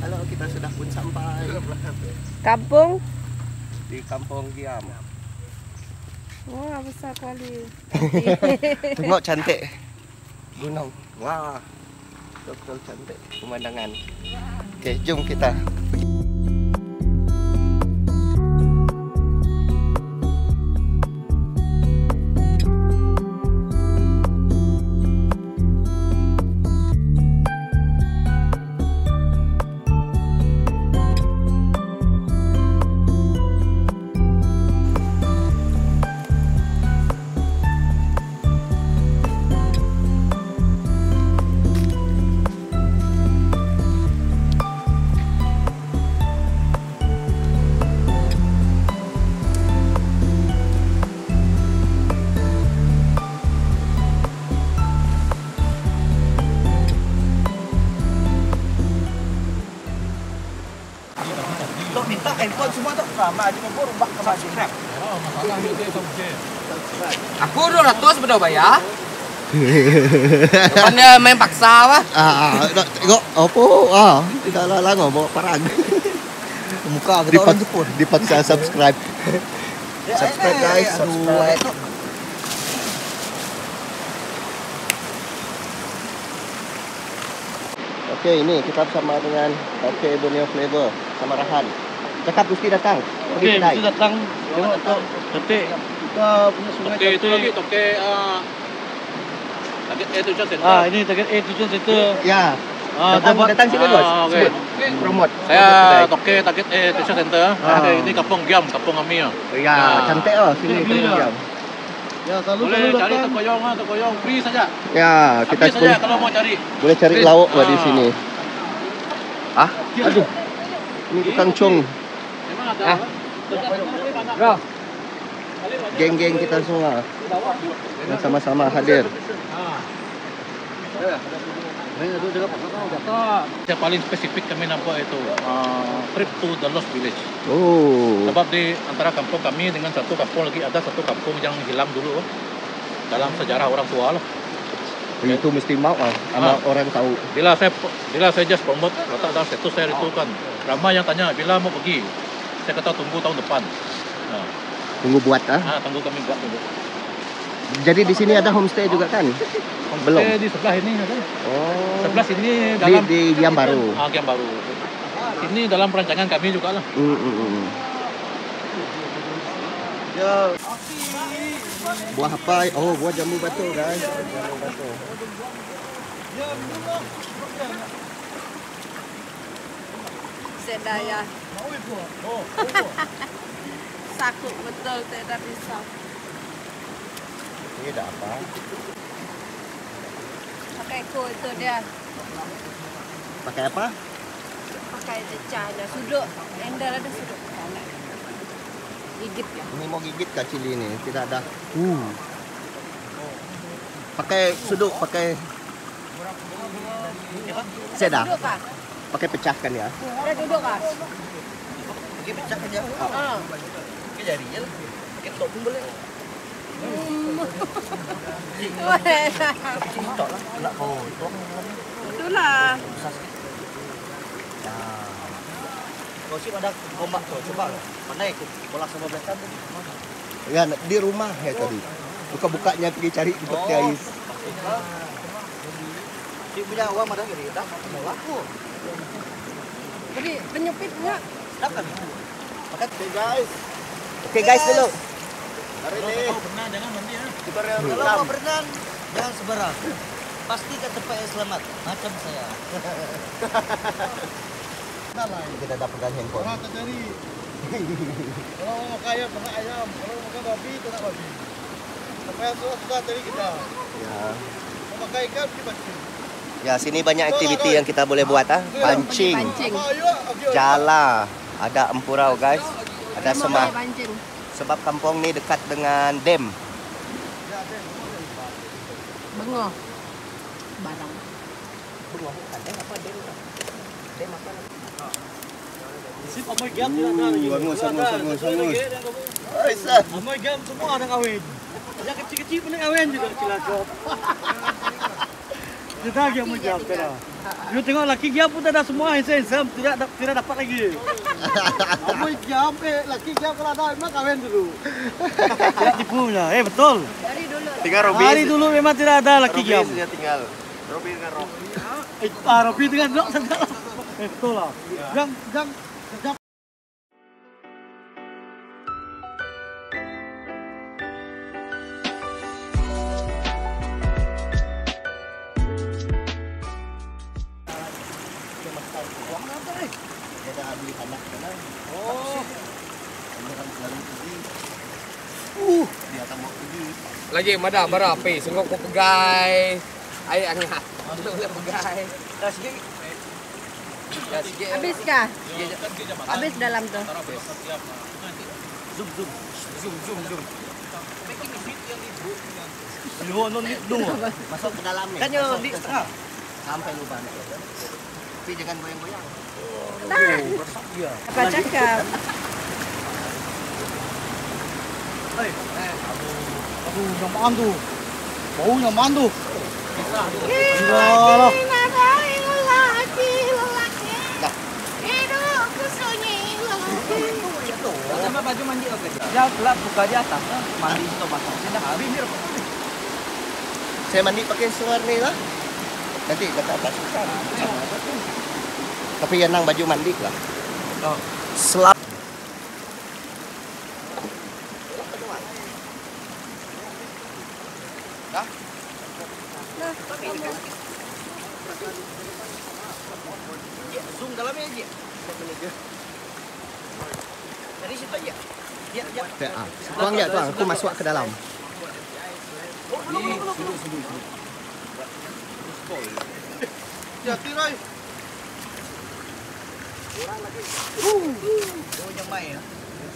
Halo, kita sudah pun sampai Kampung? di Kampung Giam. Wah, besar kali. Tengok cantik gunung. Wah, betul cantik pemandangan. Oke, jom kita pergi. Minta handphone semua tu ramai aja mau rubah ke maju. Aku 200 betul bayar. Depannya main paksa wah. Tengok apa? Tidak lah ngomong parang. Muka kita orang Jepun. Dipaksa subscribe. Subscribe guys, subscribe. Oke, ini kita bersama dengan Oke Borneo Flavor sama Rahan. Cakap mesti datang. Oke, mesti datang. Tengok Toke. Kita punya sungai. Toke itu lagi Toke target A7 Center. Ini target A7 Center. Ya. Datang sini bos. Oke. Promote. Saya Toke target A7 Center. Ini Kampung Giam, Kampung kami ya. Ya, cantik sini Giam. Ya, selalu Boleh cari datang. terkoyong free saja. Ya, kita Habis saja kalau mau cari. boleh cari lauk di sini. Aduh. Ini tukang cung. Memang ada. Bro. Geng-geng kita semua yang sama-sama hadir. Yang paling spesifik kami nampak itu trip to the Lost Village. Oh. Sebab di antara kampung kami dengan satu kampung lagi ada satu kampung yang hilang dulu dalam sejarah orang tua lah. Itu mesti mau sama orang tahu. Bila saya just promote letak dalam status saya itu kan ramai yang tanya bila mau pergi. Saya kata tunggu tahun depan. Tunggu buat Tunggu kami buat dulu. Jadi di sini ada homestay juga kan? Belum. Di sebelah ini ada. Oh. Sebelah sini dalam di Giam Baru. Giam Baru. Ini dalam perancangan kami juga lah. Ya. Buah apa? Oh, buah jambu batu guys. Jambu batu. Sedaya. Sakut betul tidak bisa. Ini ada apa? Pakai itu dia. Pakai apa? Pakai China sudut. Endal ada sudut. Gigit ya. Ini mau gigit kak cili ini. Tidak ada. Pakai sudut, pakai seda. Duduk kah? Pakai pecahkan ya. Ada duduk kah? Pakai pecah aja. Pakai jarinya lah. Pakai tok pun boleh. Cintok lah. Nak potong. Itulah. Kau sih ada gombak tuh, coba mana ikut bola sama belasan tuh? Ya di rumah ya tadi. Buka-bukanya pergi cari di peti ais. Si punya uang mana gini? Dah mau laku. Jadi penyupitnya. Sedap kan? Oke guys. Oke guys dulu. Hari ini. Kalau pernah jangan mandi ya. Kita Kalau mau berenang jangan seberang. Pasti ke tempat yang selamat. Macam saya. kita dapatkan handphone. Orang terjadi. Kalau mau makan ayam, makan ayam. Kalau mau makan babi, tak babi. Apa yang susah tadi kita. Ya. Mau makan ikan, pergi pancing. Ya, sini banyak aktiviti yang kita boleh buat Pancing, Pancing. jala, ada empurau guys, ada semah. Pancing. Sebab kampung ni dekat dengan dam. Bengok. Barang. Bengok bukan apa dam? Dam apa? Sip amoy gam tidak ada lagi. Sangus. Amoy gam semua ada kawin. Yang kecil-kecil pun kawin juga cilacap. Kita lagi amoy gam kena. Lu tengok laki dia pun dah semua handsome, tidak dapat lagi. Amoy jam laki dia kalau ada memang kawin dulu. Tidak tipunya. Betul. Dari dulu. Tinggal Robin. Hari dulu memang tidak ada laki dia. Robin dia tinggal. Robin dengan Rob. Robin dengan Rob segala. Betul lah. Jam Dia dah beli anak sana. Oh. Orang selalu pergi. Dia tak mau pergi. Lagi mana berapi? Sungguh ko pegai. Ay angah. Boleh pegai. Dah sikit. Ya sikit. Habis kah? Habis dalam tu. Zoom. Lu Masuk ke dalam ni. kan yo di setengah. Sampai lubang. Tapi jangan goyang-goyang. Apa cakap? Aduh, nyaman tuh. Bau nyaman tuh. Gila lah. Sama baju mandi oke. Ya gelap buka di atas. Mandi itu basah. Sudah habis ni. Saya mandi pakai sungai ni lah. Nanti kata atas susah. Tapi yang nang baju mandi lah. Oh. Selap. Dah. Zoom dalamnya aja. Dari situ aja. Ya. Tuang ya tuang. Aku masuk ke dalam. Jati Roy. Oh yang main ya.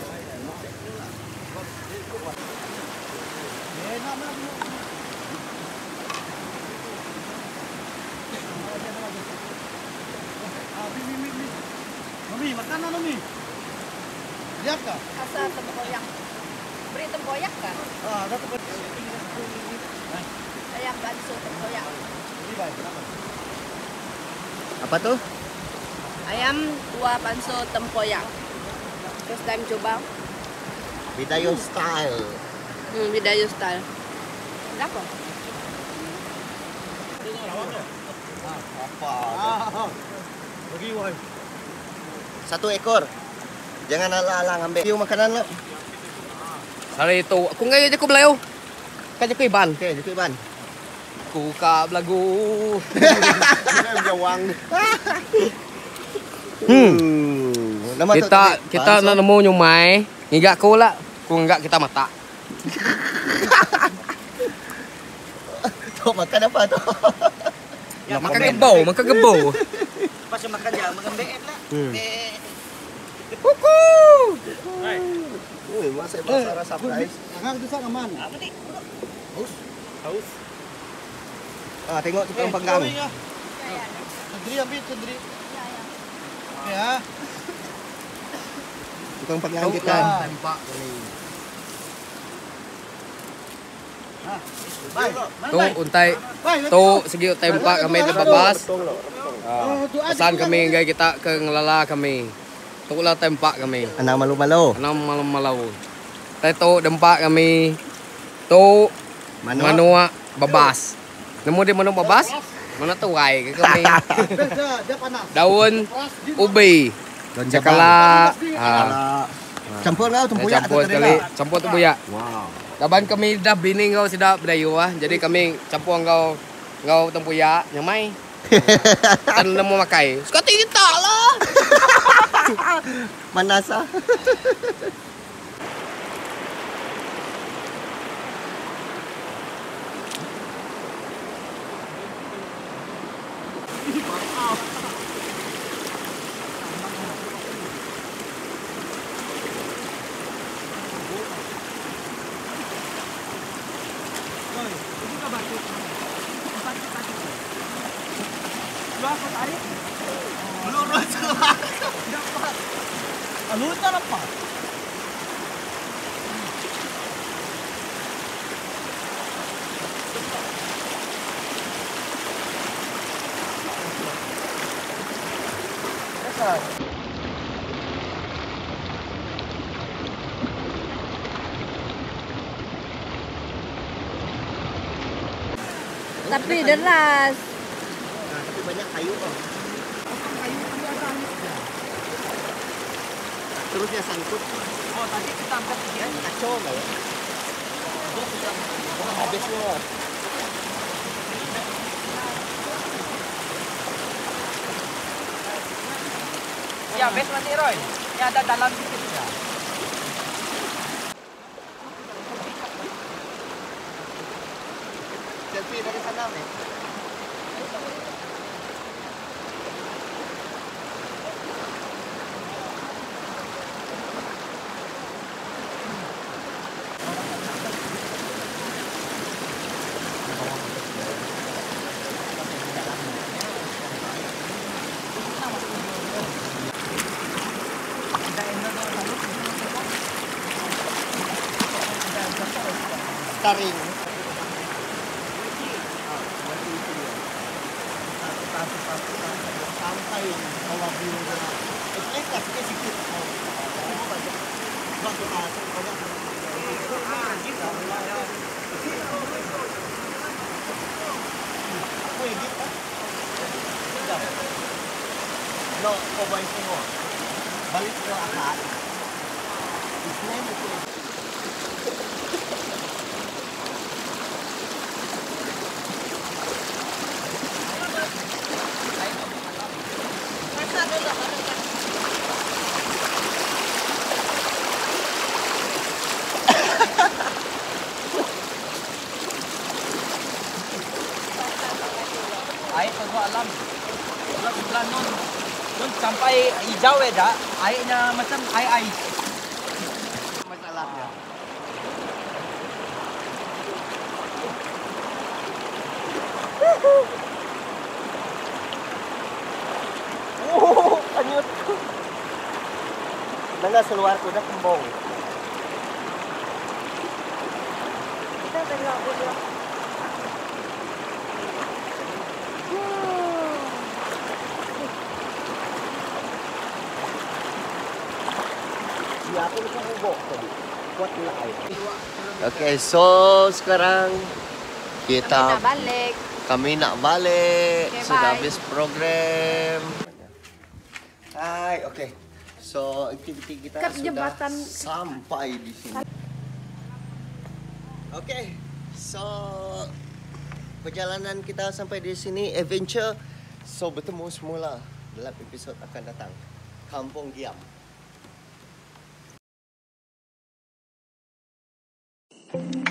Mami, makanan Mami. Lihat kah? Asa tempoyak. Beri tempoyak kah? Ada tempat. Ayam bakso tempoyak. Apa tuh? Ayam kuah bakso tempoyak. First time coba. Bidayo style. Bidayo style. Kenapa? Bagi wahai. 1 ekor. Jangan alang-alang ambil. Yung makanan lo. Sari itu aku ngai je ko beleu. Kan je ko iban. Okey, itu Iban. Ku ka belagu. Jawang. Nama tu Kita nak nemu nyumai. Ngigak ko lah. Ku enggak kita mata. tu makan apa tu? Makan gebau. Pas makan dia makan BM lah. Kuku. Masa bahasa surprise. Jangan tu sak aman. Haus. Tengok tukang panggang. Sendiri ambil sendiri. Ya. Tukang panggang kita. Nampak. Baik. Tu untai. Tu segi tempat kami terbabas. Pesan kami guys kita ke ngelala kami. Tu lah tempat kami. Anak malu-malu. Enam malam-malam. Tu tempat kami. Tu manua babas. Nemu di manua babas? Mana tu rai ke kami. Dia panas. Daun ubi. Cakala. Campur kau tempoyak Campur sekali. Campur tempoyak. Wow. Kaban kami dah bini kau sudah berdayu ah. Jadi kami campur kau tempoyak nyamai. Kan nemu makai. Suka tidak lah. Manasa. Alun na lang pa. makan. Tapi deras. Nah, tapi banyak kayu kok. Terus dia sangkut. Oh, tadi kita angkat dia. Kacau nggak ya? Udah habis semua. Ya, bes mati Roy. Ya ada dalam sedikit ya. Selfie dari sana, Mek. Taring. Sampai bawah birunya. Kasih sedikit. Batu asap banyak. Aku edit kan? Sudah. No, cobain semua. Balik ke akar. Isinya itu. Air pagwa alam. Wala sebelah nun. Nun sampai hijau ya, dah. Airnya macam air ais. Masalahnya. Anyut. Nangga seluar kuda kembong. Kita tengok dia. Siapa ni kan ubok tadi? Kuat pula air. Okay, so sekarang kita Balik. kami nak balik. Okay, Sudah bye. habis program. Hai, okay. So aktiviti kita Kat sudah jembatan. sampai di sini. Okay, so perjalanan kita sampai di sini adventure. So bertemu semula dalam episod akan datang. Kampung Giam.